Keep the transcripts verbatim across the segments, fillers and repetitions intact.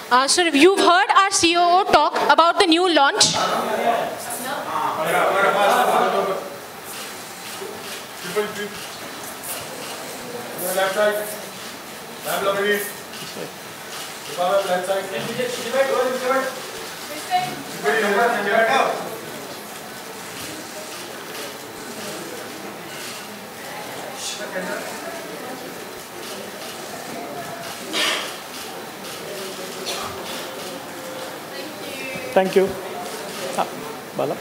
Uh, so you've heard our C O O talk about the new launch. Thank you. Ah, Bala.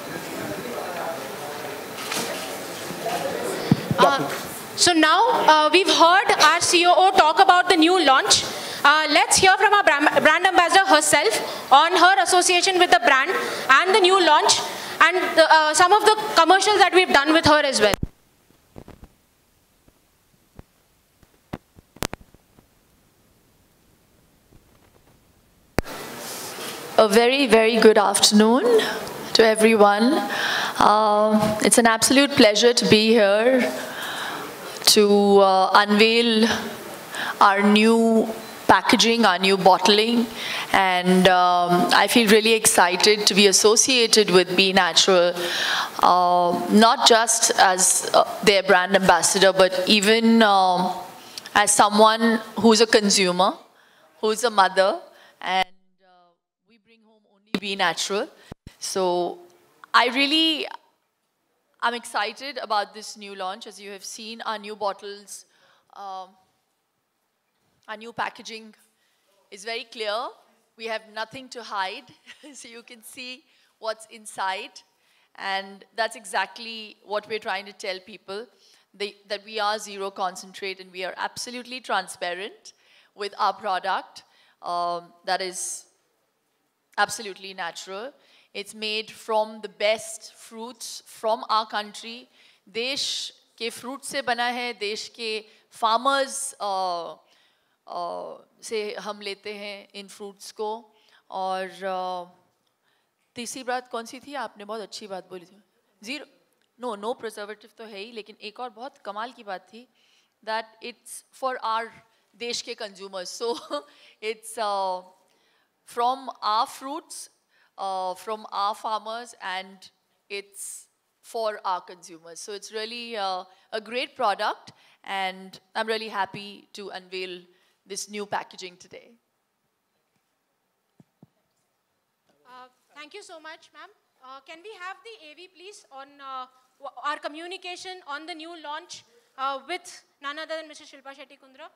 Uh, so now uh, we've heard our C O O talk about the new launch. Uh, let's hear from our brand ambassador herself on her association with the brand and the new launch and the, uh, some of the commercials that we've done with her as well. A very, very good afternoon to everyone. Uh, it's an absolute pleasure to be here to uh, unveil our new packaging, our new bottling, and um, I feel really excited to be associated with Be Natural, uh, not just as uh, their brand ambassador, but even um, as someone who's a consumer, who's a mother, and uh, we bring home only Be Natural. So I really, I'm excited about this new launch. As you have seen, our new bottles, um, our new packaging is very clear. We have nothing to hide, so you can see what's inside. And that's exactly what we're trying to tell people, they, that we are zero concentrate and we are absolutely transparent with our product um, that is absolutely natural. It's made from the best fruits from our country. देश के fruit से बना है, देश के farmers uh, uh, से हम लेते हैं इन fruits को. और uh, तीसरी बात कौन सी थी? आपने बहुत अच्छी बात बोली थी. Zero, no, no preservative तो है ही, लेकिन एक और बहुत कमाल की बात थी that it's for our देश के consumers. So it's uh, from our fruits, uh, from our farmers, and it's for our consumers. So it's really uh, a great product, and I'm really happy to unveil this new packaging today. Uh, thank you so much, ma'am. Uh, can we have the A V, please, on uh, our communication on the new launch uh, with none other than Mister Shilpa Shetty Kundra?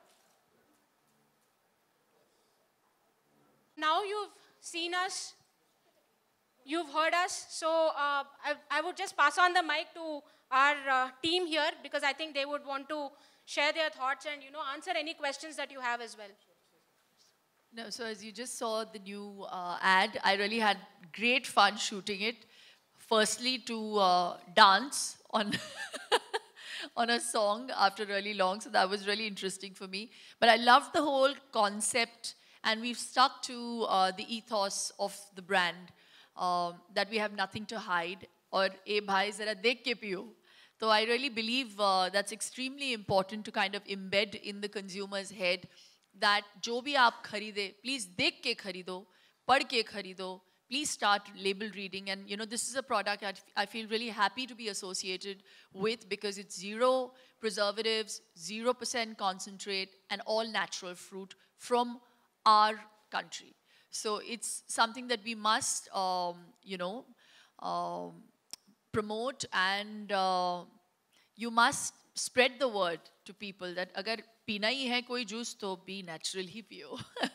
Now you've seen us, you've heard us, so uh, I, I would just pass on the mic to our uh, team here, because I think they would want to share their thoughts and, you know, answer any questions that you have as well. No, so as you just saw the new uh, ad, I really had great fun shooting it. Firstly, to uh, dance on on a song after really long, so that was really interesting for me. But I loved the whole concept, and we've stuck to uh, the ethos of the brand, um, that we have nothing to hide, or "Eh bhai zara dekh ke piyo." So I really believe uh, that's extremely important to kind of embed in the consumer's head, that jo bhi aap kharide, please dekh ke kharido, pad ke kharido, please start label reading. And you know, this is a product I, I feel really happy to be associated with, because it's zero preservatives, zero percent concentrate, and all natural fruit from our country. So it's something that we must, um, you know, um, promote, and uh, you must spread the word to people that agar pina hi hai koi juice, to Be Natural hi piyo.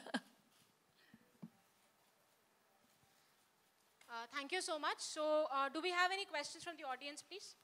Uh, thank you so much. So uh, do we have any questions from the audience, please?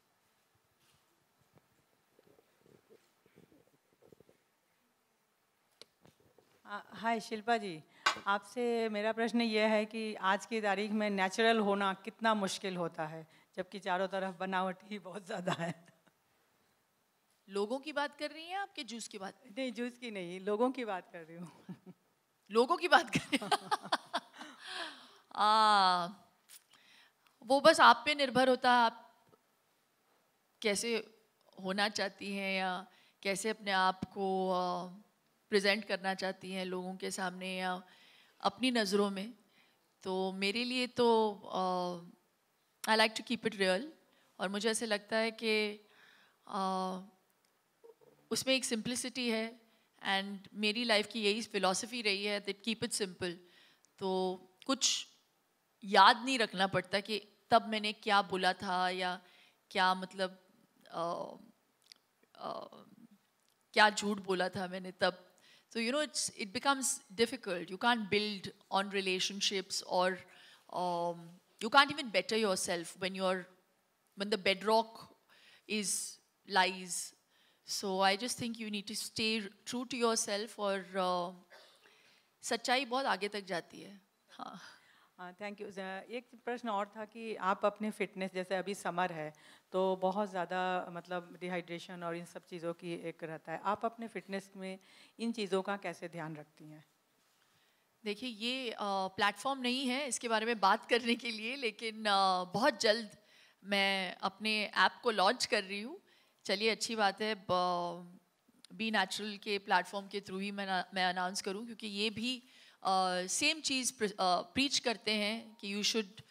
हाय शिल्पा जी, आपसे मेरा प्रश्न ये है कि आज की तारीख में नेचुरल होना कितना मुश्किल होता है, जबकि चारों तरफ बनावट ही बहुत ज़्यादा है. लोगों की बात कर रही हैं आपके जूस की बात? नहीं, जूस की नहीं, लोगों की बात कर रही हूँ. लोगों की बात कर रही हैं? आ, वो बस आप पे निर्भर होता है, आप कैसे होना चाहती हैं या कैसे अपने आप को प्रेजेंट करना चाहती हैं लोगों के सामने, या अपनी नज़रों में, तो मेरे लिए तो I like to keep it real, और मुझे ऐसे लगता है कि uh, उसमें एक सिंप्लिसिटी है, एंड मेरी लाइफ की यही फिलॉसफी रही है दैट कीप इट सिंपल. तो कुछ याद नहीं रखना पड़ता कि तब मैंने क्या बोला था या क्या मतलब uh, uh, क्या झूठ बोला था मैंने तब. So you know, it's it becomes difficult. You can't build on relationships, or um, you can't even better yourself when you're when the bedrock is lies. So I just think you need to stay true to yourself, और uh, सच्चाई बहुत आगे तक जाती है. हाँ. Thank you. एक प्रश्न और था कि आप अपने फिटनेस, जैसे अभी समर है तो बहुत ज़्यादा मतलब डिहाइड्रेशन और इन सब चीज़ों की एक रहता है, आप अपने फिटनेस में इन चीज़ों का कैसे ध्यान रखती हैं? देखिए, ये प्लेटफॉर्म uh, नहीं है इसके बारे में बात करने के लिए, लेकिन uh, बहुत जल्द मैं अपने ऐप को लॉन्च कर रही हूँ. चलिए, अच्छी बात है, बी नेचुरल के प्लेटफॉर्म के थ्रू ही मैं मैं अनाउंस करूँ, क्योंकि ये भी सेम uh, चीज़ प्रीच uh, करते हैं कि you should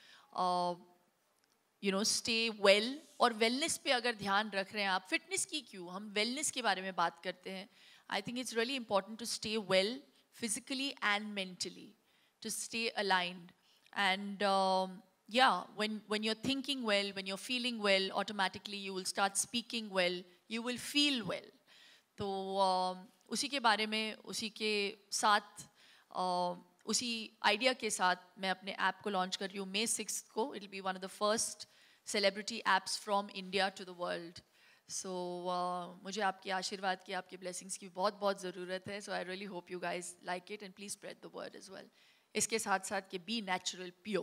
you know stay well. और वेलनेस पे अगर ध्यान रख रहे हैं आप, फिटनेस की क्यों, हम वेलनेस के बारे में बात करते हैं. I think it's really important to stay well physically and mentally, to stay aligned. And um, yeah, when when you're thinking well, when you're feeling well, automatically you will start speaking well, you will feel well. तो uh, उसी के बारे में, उसी के साथ uh, उसी idea के साथ मैं अपने ऐप को लॉन्च कर रही हूँ मे सिक्स्थ को. It will be one of the first celebrity apps from India to the world. So uh, मुझे आपके आशीर्वाद की, आपके ब्लेसिंग्स की बहुत बहुत ज़रूरत है. So I really hope you guys like it and please spread the word as well. इसके साथ साथ कि B Natural pure.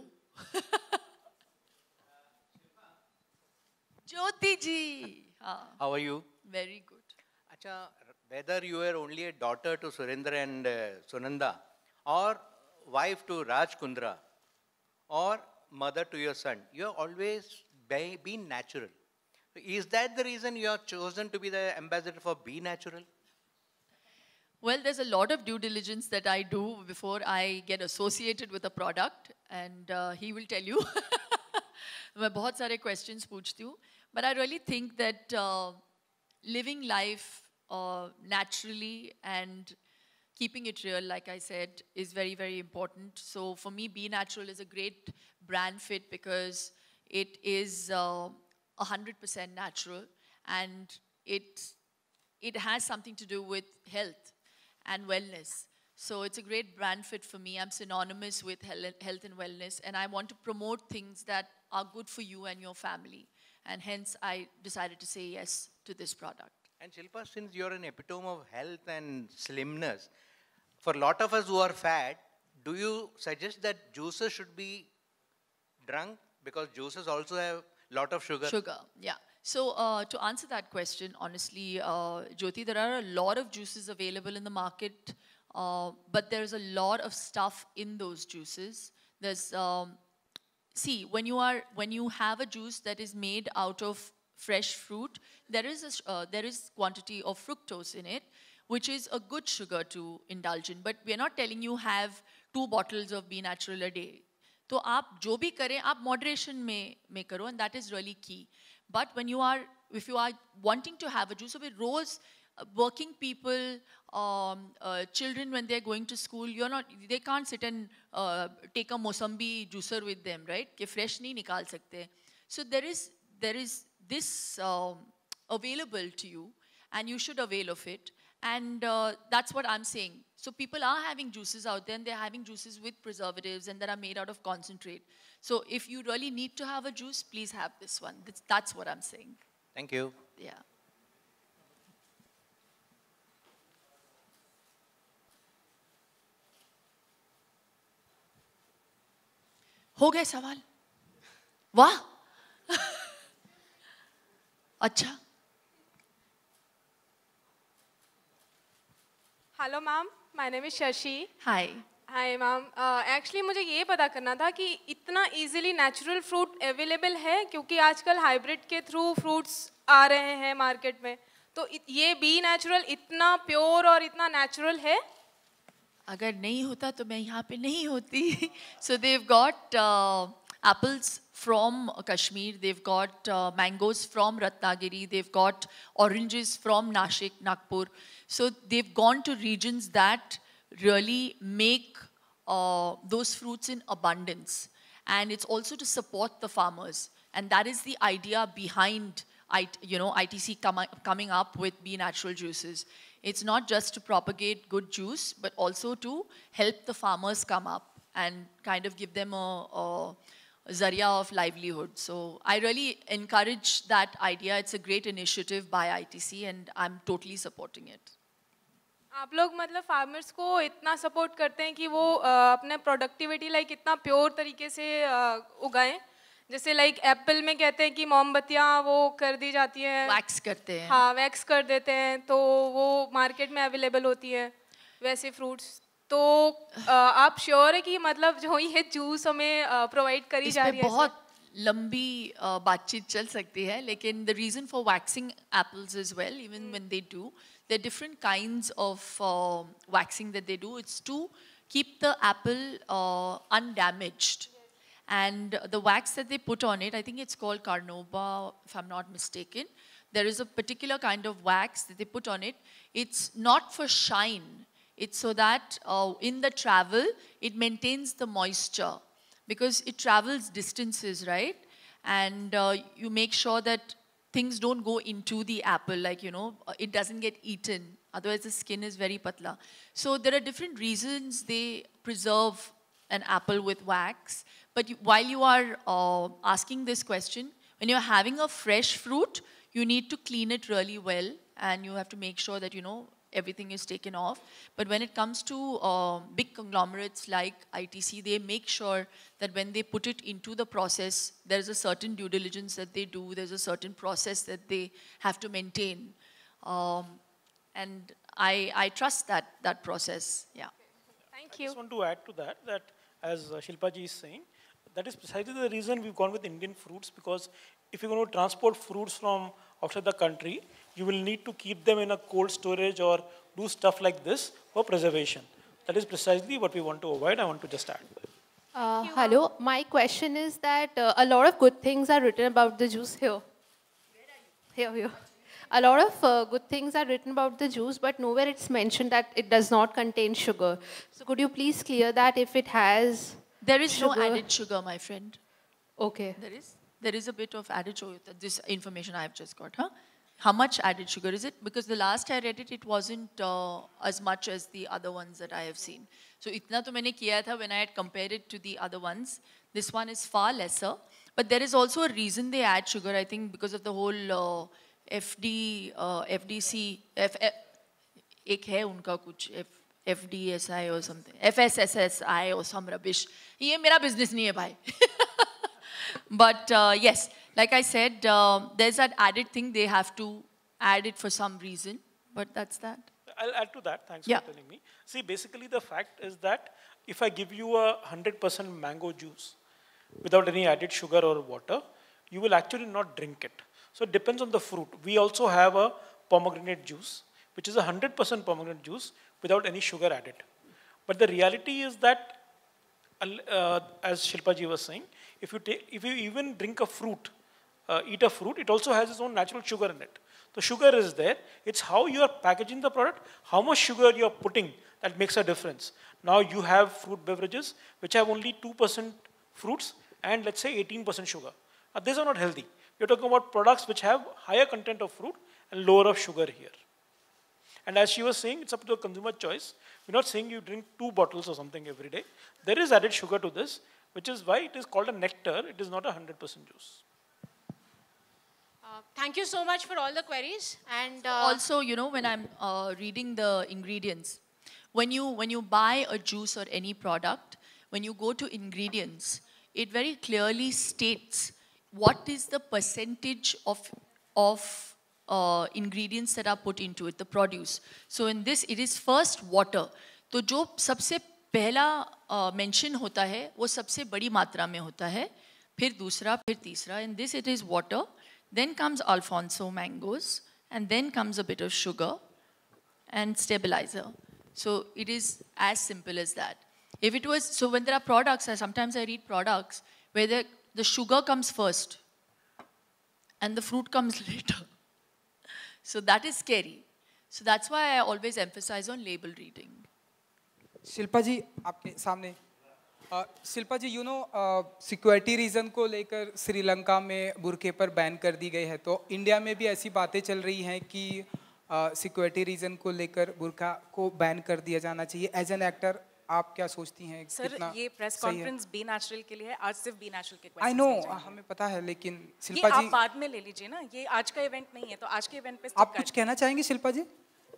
Jyoti ji, हाँ. How are you? Very good. अच्छा, whether you are only a daughter to Surendra and uh, Sunanda, or wife to Raj Kundra, or mother to your son, you have always be, been natural. Is that the reason you have chosen to be the ambassador for Be Natural? Well, there's a lot of due diligence that I do before I get associated with a product, and uh, he will tell you. मैं बहुत सारे questions पूछती हूँ, but I really think that uh, living life uh, naturally and keeping it real, like I said, is very, very important. So for me, Be Natural is a great brand fit because it is uh, one hundred percent natural, and it, it has something to do with health and wellness. So it's a great brand fit for me. I'm synonymous with health and wellness, and I want to promote things that are good for you and your family. And hence, I decided to say yes to this product. And Shilpa, since you're an epitome of health and slimness, for a lot of us who are fat, do you suggest that juices should be drunk? Because juices also have lot of sugar. Sugar, yeah. So uh, to answer that question, honestly, uh, Jyoti, there are a lot of juices available in the market, uh, but there's a lot of stuff in those juices. There's, um, see, when you are, when you have a juice that is made out of fresh fruit, there is a, uh, there is quantity of fructose in it, which is a good sugar to indulge in. But we are not telling you have two bottles of Be Natural a day. तो आप जो भी करें, आप moderation में में करो, and that is really key. But when you are, if you are wanting to have a juice, so with rose, uh, working people, um, uh, children when they're going to school, you're not, they can't sit and uh, take a Mosambi juicer with them, right? कि fresh नहीं निकाल सकते. So there is there is this um, available to you, and you should avail of it. And uh, that's what I'm saying. So people are having juices out there, and they're having juices with preservatives and that are made out of concentrate. So if you really need to have a juice, please have this one. That's, that's what I'm saying. Thank you. Yeah. हो गए सवाल? वाह! अच्छा. Hello ma'am, my name is Shashi. Hi. Hi ma'am, actually मुझे ये पता करना था कि इतना इजीली नेचुरल फ्रूट अवेलेबल है, क्योंकि आजकल हाइब्रिड के थ्रू फ्रूट्स आ रहे हैं मार्केट में, तो ये बी नेचुरल इतना प्योर और इतना नेचुरल है? अगर नहीं होता तो मैं यहाँ पे नहीं होती. So they've got uh, apples from Kashmir, they've got uh, mangoes from Ratnagiri, they've got oranges from Nashik, Nagpur. So they've gone to regions that really make uh, those fruits in abundance. And it's also to support the farmers. And that is the idea behind I, you know, I T C com coming up with Be Natural Juices. It's not just to propagate good juice, but also to help the farmers come up and kind of give them a, a Zaria of livelihood. So I really encourage that idea. It's a great initiative by I T C and I'm totally supporting it. आप लोग मतलब farmers को इतना support करते हैं कि वो अपने प्रोडक्टिविटी लाइक इतना प्योर तरीके से उगाएं, जैसे लाइक एप्पल में कहते हैं कि मोमबत्तियाँ वो कर दी जाती हैं, वैक्स करते हैं, हाँ वैक्स कर देते हैं तो वो मार्केट में अवेलेबल होती है वैसे फ्रूट्स. तो आप श्योर है कि मतलब जो ये जूस हमें प्रोवाइड करी जा रही है? बहुत लंबी बातचीत चल सकती है, लेकिन the reason for waxing apples as well, even when they do, there are different kinds of uh, waxing that they do. It's to keep the apple uh, undamaged. And the wax that they put on it, I think it's called carnauba, if I'm not mistaken. There is a particular kind of wax that they put on it. It's not for shine. It's so that uh, in the travel, it maintains the moisture. Because it travels distances, right? And uh, you make sure that things don't go into the apple, like, you know, it doesn't get eaten. Otherwise, the skin is very patla. So there are different reasons they preserve an apple with wax. But you, while you are uh, asking this question, when you're having a fresh fruit, you need to clean it really well. And you have to make sure that, you know, everything is taken off. But when it comes to uh, big conglomerates like I T C, they make sure that when they put it into the process, there's a certain due diligence that they do, there's a certain process that they have to maintain. Um, and I, I trust that, that process, yeah. Thank you. I just want to add to that, that as uh, Shilpa ji is saying, that is precisely the reason we've gone with Indian fruits, because if you're going to transport fruits from outside the country, you will need to keep them in a cold storage or do stuff like this for preservation. That is precisely what we want to avoid. I want to just add that. Uh, hello, my question is that uh, a lot of good things are written about the juice here. Here, here. A lot of uh, good things are written about the juice, but nowhere it's mentioned that it does not contain sugar. So could you please clear that if it has There is sugar? no added sugar, my friend. Okay. There is? There is a bit of added sugar. This information I have just got, huh? How much added sugar is it? Because the last I read it, it wasn't uh, as much as the other ones that I have seen. So itna to maine kiya tha when I had compared it to the other ones. This one is far lesser. But there is also a reason they add sugar, I think, because of the whole uh, F D, uh, F D C, F, F, ek hai unka kuch, F, F D S I or something, F S S S I or some rubbish. Ye mera business nahi hai bhai. But uh, yes, like I said, uh, there's that added thing. They have to add it for some reason. But that's that. I'll add to that. Thanks yeah. for telling me. See, basically the fact is that if I give you a one hundred percent mango juice without any added sugar or water, you will actually not drink it. So it depends on the fruit. We also have a pomegranate juice, which is a one hundred percent pomegranate juice without any sugar added. But the reality is that, uh, as Shilpa ji was saying, if you, take, if you even drink a fruit, uh, eat a fruit, it also has its own natural sugar in it. The sugar is there. It's how you are packaging the product, how much sugar you are putting that makes a difference. Now you have fruit beverages which have only two percent fruits and let's say eighteen percent sugar. Now these are not healthy. You're talking about products which have higher content of fruit and lower of sugar here. And as she was saying, it's up to the consumer choice. We're not saying you drink two bottles or something every day. There is added sugar to this, which is why it is called a nectar. It is not a one hundred percent juice. Uh, thank you so much for all the queries. And uh, also, you know, when I'm uh, reading the ingredients, when you, when you buy a juice or any product, when you go to ingredients, it very clearly states what is the percentage of, of uh, ingredients that are put into it, the produce. So in this, it is first water. तो जो सबसे पहला mention होता है, वो सबसे बड़ी मात्रा में होता है, फिर दूसरा, फिर तीसरा. In this, it is water. Then comes Alfonso mangoes, and then comes a bit of sugar and stabilizer. So it is as simple as that. If it was, so when there are products, sometimes I read products where the, the sugar comes first and the fruit comes later. So that is scary. So that's why I always emphasize on label reading. Shilpa जी आपके सामने uh, Shilpa ji you know security reason को लेकर श्रीलंका में बुरके पर ban कर दी गई है, तो इंडिया में भी ऐसी बातें चल रही हैं कि सिक्योरिटी uh, रीज़न को लेकर बुरका को बैन कर दिया जाना चाहिए. एज एन एक्टर आप क्या सोचती हैं? सर ये प्रेस कॉन्फ्रेंस बी नेचुरल के लिए है, आज सिर्फ बी नेचुरल के क्वेश्चन. आई नो, हमें पता है, लेकिन शिल्पा जी आप बाद में ले लीजिए ना, ये आज का इवेंट नहीं है, तो आज के इवेंट पे आप कुछ कहना चाहेंगे शिल्पा जी?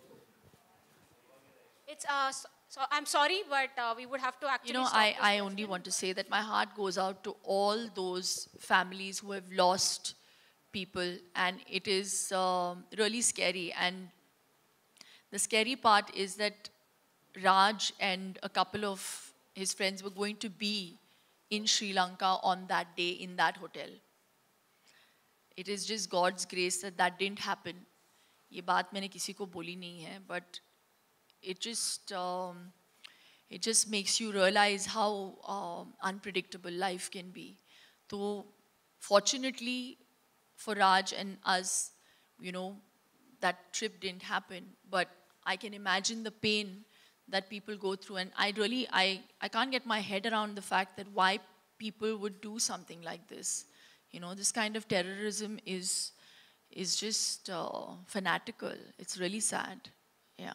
It's uh, so I'm sorry, but uh, we would have to actually. You know, I I only want to say that my heart goes out to all those families who have lost people, and it is um, really scary. And the scary part is that Raj and a couple of his friends were going to be in Sri Lanka on that day in that hotel. It is just God's grace that that didn't happen. ये बात मैंने किसी को बोली नहीं है, but it just um, it just makes you realize how um, unpredictable life can be. So fortunately for Raj and us, you know, that trip didn't happen, but I can imagine the pain that people go through, and I really, I, I can't get my head around the fact that why people would do something like this. You know, this kind of terrorism is, is just uh, fanatical. It's really sad, yeah.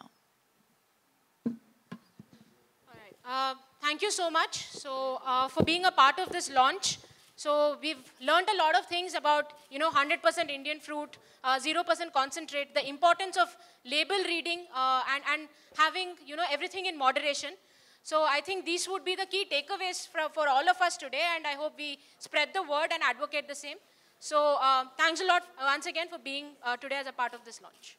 All right. Uh, thank you so much so, uh, for being a part of this launch. So we've learned a lot of things about, you know, one hundred percent Indian fruit, uh, zero percent concentrate, the importance of label reading uh, and, and having, you know, everything in moderation. So I think these would be the key takeaways for, for all of us today, and I hope we spread the word and advocate the same. So uh, thanks a lot once again for being uh, today as a part of this launch.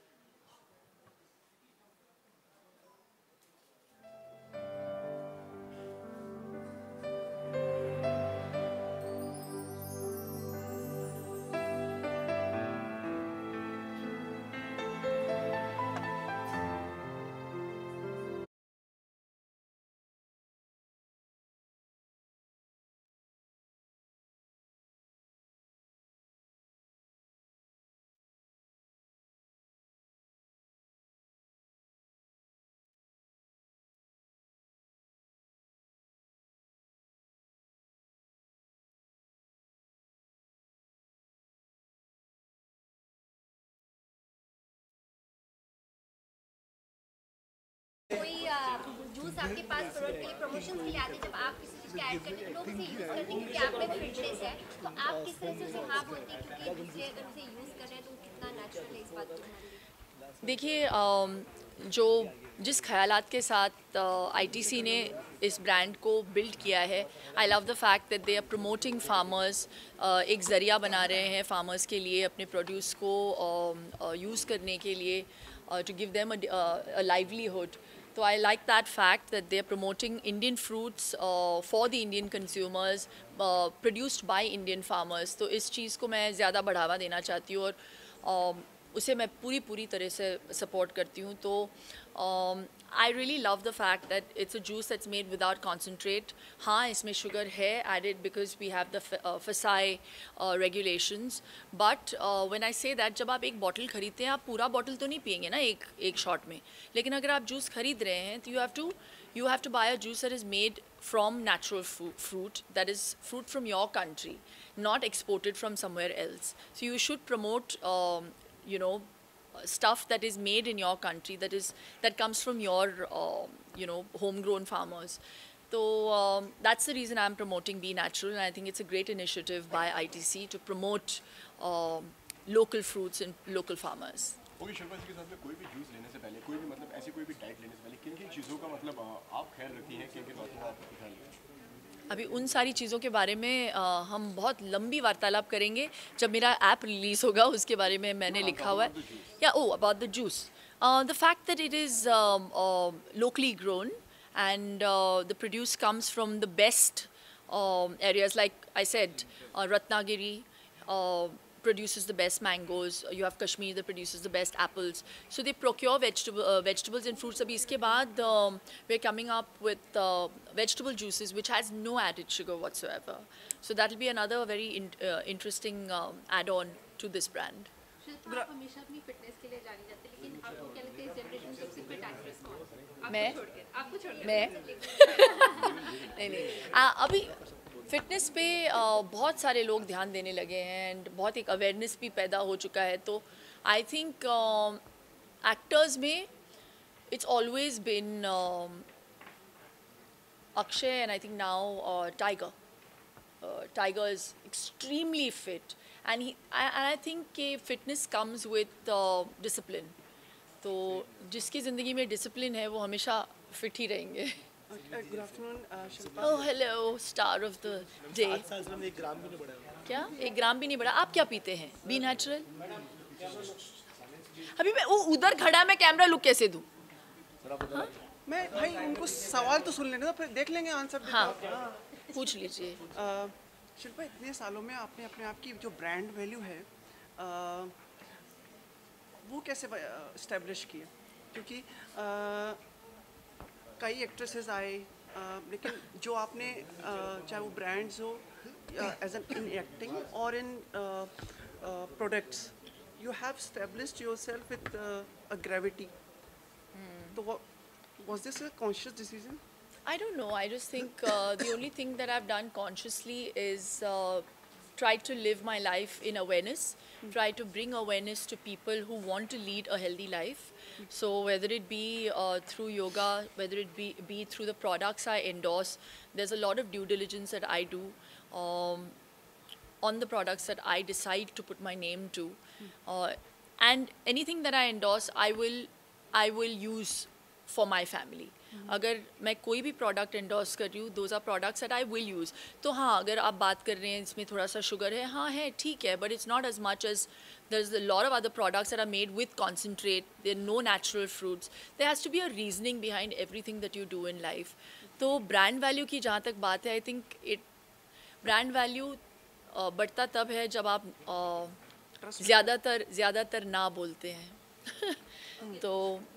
कोई juice आपके पास product के लिए promotion के लिए आते हैं, जब आप किसी चीज़ का ऐड करते हैं लोग उसे यूज़ करते हैं क्योंकि आप में फिटनेस है, तो आप किस तरह से उसे हाँ बोलते हैं क्योंकि दूसरे अगर उसे यूज़ कर रहे हैं तो कितना नेचुरल है इस बात को? देखिए, जो जिस ख्यालात के साथ आई टी सी ने इस ब्रांड को बिल्ड किया है, I love the fact that they are promoting farmers, एक ज़रिया बना रहे हैं फार्मर्स के लिए अपने प्रोड्यूस को यूज़ uh, करने के लिए, to give them a livelihood. So I like that fact that they are promoting Indian fruits uh, for the Indian consumers, uh, produced by Indian farmers. तो इस चीज़ को मैं ज़्यादा बढ़ावा देना चाहती हूँ और uh, उसे मैं पूरी पूरी तरह से सपोर्ट करती हूँ. तो I really love the fact that it's a juice that's made without concentrate. हाँ, इसमें शुगर है added because we have the FSSAI regulations, but when I say that, जब आप एक बॉटल खरीदते हैं आप पूरा बॉटल तो नहीं पियेंगे ना एक एक शॉट में, लेकिन अगर आप जूस खरीद रहे हैं तो you have to you have to buy a juice that is made from natural fruit, that is fruit from your country, not exported from somewhere else. So you should promote um, you know, stuff that is made in your country, that is that comes from your uh, you know, homegrown farmers. So um, that's the reason I'm promoting Be Natural, and I think it's a great initiative by I T C to promote um, local fruits and local farmers. Okay, Shilpa ji के साथ में कोई भी juice लेने से पहले, कोई भी मतलब ऐसी कोई भी डाइट लेने से पहले किन किन चीज़ों का मतलब आप ख्याल रखती हैं, किन किन बातों का आप ख्याल रखती हैं? अभी उन सारी चीज़ों के बारे में आ, हम बहुत लंबी वार्तालाप करेंगे जब मेरा ऐप रिलीज़ होगा, उसके बारे में मैंने लिखा हुआ है. या oh about the juice, the fact that it is locally grown and uh, the produce comes from the best um, areas, like I said, uh, Ratnagiri, uh, produces the best mangoes. You have Kashmir that produces the best apples. So they procure vegetable, uh, vegetables and fruits. Abhi iske baad, um, we're coming up with uh, vegetable juices which has no added sugar whatsoever. So that will be another very in, uh, interesting um, add-on to this brand. Shilpa, आप हमेशा अपनी fitness के लिए जानी जाती है, लेकिन आपको क्या लगता है इस जनरेशन में सबसे फिट एक्ट्रेस कौन है? मैं आपको छोड़ के मैं नहीं नहीं आ, अभी फिटनेस पे आ, बहुत सारे लोग ध्यान देने लगे हैं एंड बहुत एक अवेयरनेस भी पैदा हो चुका है. तो आई थिंक एक्टर्स में it's always been Akshay and I think now Tiger. Tiger is extremely fit and he and I think कि fitness comes with uh, discipline. तो जिसकी ज़िंदगी में discipline है वो हमेशा fit ही रहेंगे. Good afternoon, Shilpa. Oh hello, star of the day. आठ साल से हमने एक ग्राम भी नहीं बढ़ाया. क्या? एक ग्राम भी नहीं बढ़ा. आप क्या पीते हैं? Be natural. अभी मैं वो उधर खड़ा मैं कैमरा लुक कैसे दूँ? मैं भाई उनको सवाल तो सुन लेने दो फिर देख लेंगे आंसर. हाँ, पूछ लीजिए. शिल्पा, इतने सालों में आपने अपने आप की जो ब्रांड वैल्यू है आ, वो कैसे इस्टेब्लिश किया? क्योंकि आ, कई एक्ट्रेसेस आए आ, लेकिन जो आपने आ, चाहे वो ब्रांड्स हो एज एन इन एक्टिंग और in products, you have established yourself with a gravity. तो was this a conscious decision? I don't know. I just think uh, the only thing that I've done consciously is uh, try to live my life in awareness, mm. try to bring awareness to people who want to lead a healthy life. Mm. So whether it be uh, through yoga, whether it be, be through the products I endorse, there's a lot of due diligence that I do um, on the products that I decide to put my name to. Mm. Uh, and anything that I endorse, I will, I will use for my family. अगर मैं कोई भी product endorse कर रही हूँ, those are products that I will use. तो हाँ, अगर आप बात कर रहे हैं इसमें थोड़ा सा शुगर है, हाँ है, ठीक है, but it's not as much as there is a lot of other products that are made with concentrate. There no natural fruits. There has to be a reasoning behind everything that you do in life. तो brand value की जहाँ तक बात है, I think it brand value बढ़ता तब है जब आप ज़्यादातर ज़्यादातर ना बोलते हैं. तो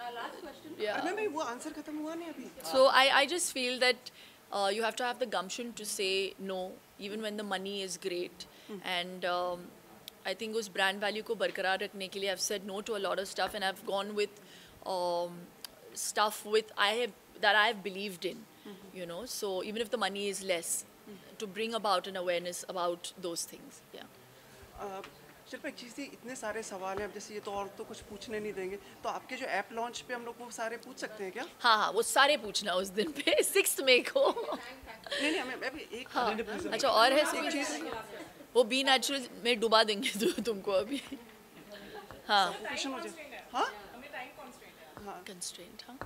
अरे वो आंसर खत्म हुआ नहीं अभी. So I I just feel that uh, you have to have the gumption to say no even when the money is great. Mm. And um, I think उस brand value को बरकरार रखने के लिए I've said no to a lot of stuff and I've gone with um, stuff with I have that I have believed in. Mm-hmm. You know, so even if the money is less, mm-hmm. to bring about an awareness about those things. Yeah. Uh, Shilpa, एक चीज़ थी, इतने सारे सवाल हैं अब, जैसे ये तो और तो कुछ पूछने नहीं देंगे, तो आपके जो ऐप लॉन्च पे हम लोग वो सारे पूछ सकते हैं क्या? हाँ हाँ, वो सारे पूछना उस दिन पे सिक्स्थ मई को. नहीं नहीं, मैं अभी एक हाँ, अच्छा और है एक चीज़, वो बी नेचुरल में डुबा देंगे तो तुमको अभी. हाँ, क्वेश्चन हो जाए. हाँ, हाँ, कंस्ट्रेंट. हाँ,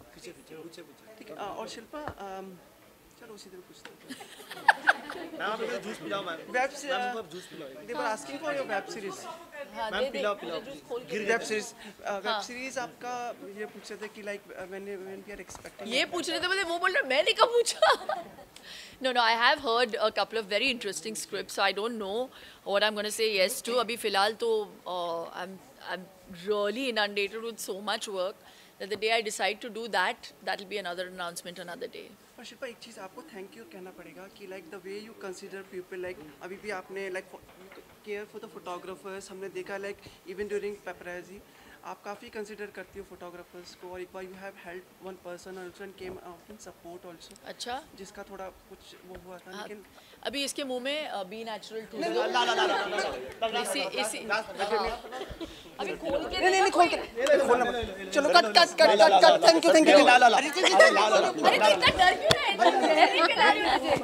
ठीक है. और शिल्पा, चलो उसी दिन पूछते हैं. मैम आप लोग जूस पिलाओ मैम. वेब सीरीज जूस पिलाओ. They were asking for your web series. Ma'am पिलाओ पिलाओ. वेब सीरीज वेब सीरीज आपका ये पूछ रहे थे कि like when when we are expecting. ये पूछ रहे थे, बोले वो बोल रहा मैंने कब पूछा. No, no, I have heard a couple of very interesting scripts, so I don't know what I'm going to say yes to. अभी फिलहाल तो uh, I'm I'm really inundated with so much work that the day I decide to do that, that will be another announcement another day. और शिल्पा, एक चीज़ आपको thank you कहना पड़ेगा कि like the way you consider people, like अभी भी आपने like care for the photographers, हमने देखा लाइक इवन ड्यूरिंग पेपराजी आप काफ़ी कंसीडर करती हो फोटोग्राफर्स को, और एक बार you have help one person also and came out in support also. अच्छा, जिसका थोड़ा कुछ वो हुआ था. हाँ, लेकिन अभी इसके मुंह में बी नेचुरल टू इसी इसी अभी खोल के नहीं नहीं खोल के चलो cut cut cut cut cut thank you thank you. अरे तो इतना डर क्यों है? जहर नहीं पिला रही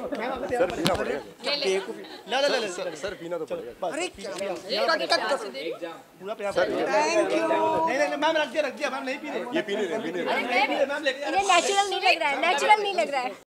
मुझे. ला ला ला सर सर पीना तो पड़ेगा. अरे कट कट पूरा पे थैंक यू. नहीं नहीं मैम रख दिया रख दिया मैम नहीं पी रहे. ये पी नहीं रहे पी नहीं रहे. इन्हें नेचुरल नहीं लग रहा है, नेचुरल नहीं लग रहा है.